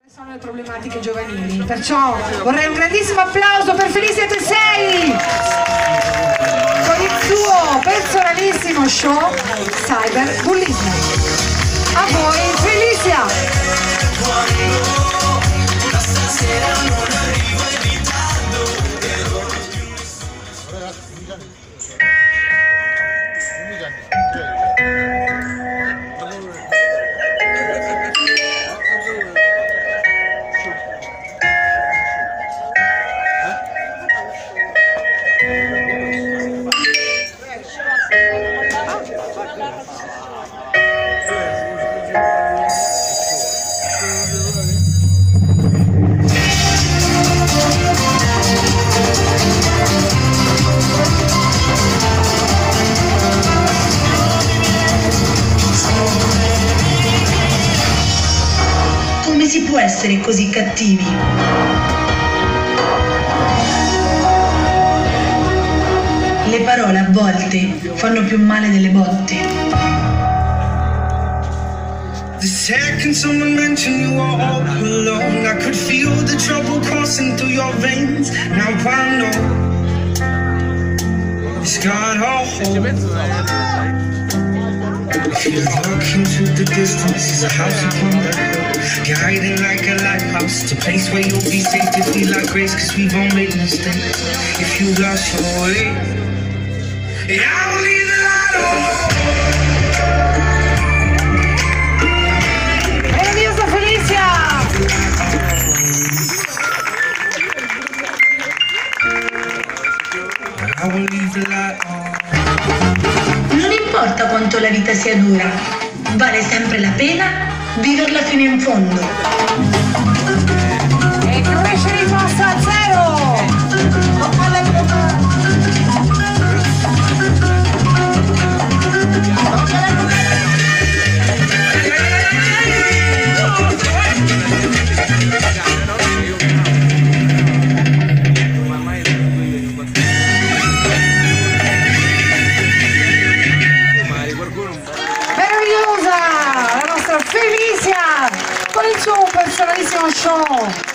Sono le problematiche giovanili, perciò vorrei un grandissimo applauso per Felicia Tesei con il suo personalissimo show Cyberbullismo. A voi Felicia! Come si può essere così cattivi? Le parole a volte fanno più male delle botte. The second someone mentioned you were all alone, I could feel the trouble coursing through your veins. Now I know it's got a hold. If you look into the distance, there's a house upon the hill. You're hiding like a lighthouse, it's a place where you'll be safe to feel like grace, cause we've all made mistakes. If you lost your way, yeah, I will leave the light on. Meravigliosa Felicia! I will leave the light on. Non importa quanto la vita sia dura, vale sempre la pena viverla fino in fondo. E crescere il passo a zero! Meravigliosa! La nostra Felicia con il suo personalissimo show